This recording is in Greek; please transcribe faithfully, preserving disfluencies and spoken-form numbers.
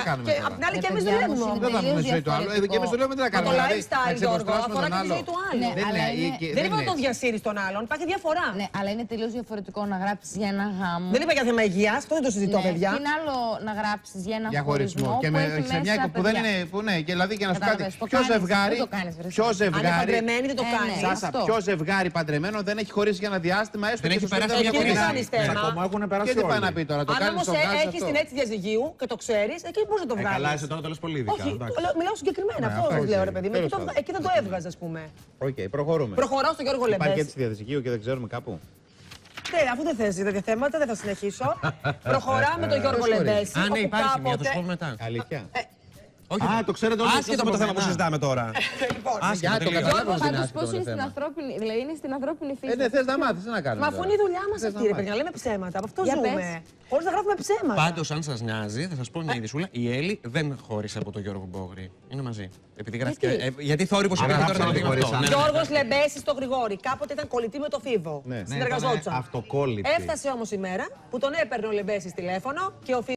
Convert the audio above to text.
κάνουμε. Και απ' την άλλη και εμείς δουλεύουμε. Δεν θα πούμε ζωή του άλλου. Και εμείς δουλεύουμε, τι να κάνουμε. Το lifestyle, Γιώργο, αφορά και τη ζωή του άλλου. Δεν είναι μόνο το διασύρεις τον άλλον, υπάρχει διαφορά. Ναι, αλλά είναι τελείως διαφορετικό να γράψεις για ένα γάμο. Δεν είπα για θέμα υγείας, αυτό δεν το συζητώ, παιδιά. Είναι άλλο να γράψεις για ένα για χωρισμό. Και με, σε μια που δεν είναι. Που, ναι, και δηλαδή και να σου κάτι. Ποιο ζευγάρι. Ποιο ζευγάρι. Δεν το κάνει. Σάσα, ποιο ζευγάρι παντρεμένο δεν έχει χωρίσει για ένα διάστημα έστω. Δεν έχει περάσει μια χωρί. Ακόμα έχουν περάσει. Και τι πάει να πει τώρα, το αν κάνει. όμως έχεις την έτσι διαζυγίου και το ξέρεις, εκεί μπορείς να το βγάλεις. Καλά, εσύ τώρα το λες πολύ ειδικά. Όχι, μιλάω συγκεκριμένα. Αυτό λέω, ρε παιδί μου. Εκεί δεν το έβγαζα, ας πούμε. Οκ, προχωρούμε. Προχωράω στο Γιώργο Λεμπέση. Υπάρχει έτσι διαζυγίου και δεν ξέρουμε κάπου. Ναι, αφού δεν θες τέτοια θέματα, δεν θα συνεχίσω. Προχωράμε τον Γιώργο Λεμπέση. Α, ναι, υπάρχει μια, θα σου πω μετά. Αλήθεια. Όχι, α, το ξέρετε όλοι άσχετα με το θέμα που συζητάμε τώρα. Λοιπόν, άσχετα το καταλάβω. Πάντως πώς είναι στην ανθρώπινη, δηλαδή είναι στην ανθρώπινη φύση. Ε, ναι, θες να μάθεις, τι να κάνουμε. Μα αφού είναι η δουλειά μας αυτή, ρε παιδιά, λέμε ψέματα. Από αυτό ζούμε. Χωρίς να γράφουμε ψέματα. Πάντως, αν σας νοιάζει, θα σας πω μια ειδισούλα. Η Έλλη δεν χώρισε από τον Γιώργο Μπόγρη. Είναι μαζί. Επειδή γράφτηκε. Γιατί, ε, γιατί θόρυβος είπε τώρα να μην αυτό. Γιώργος Λεμπέσης στο Γρηγόρη. Κάποτε ήταν κολλητή με το Φίβο. Συνεργαζόντουσαν. Αυτοκόλλητη. Έφτασε όμως η μέρα που τον έπαιρνε ο Λεμπέσης τηλέφωνο και ο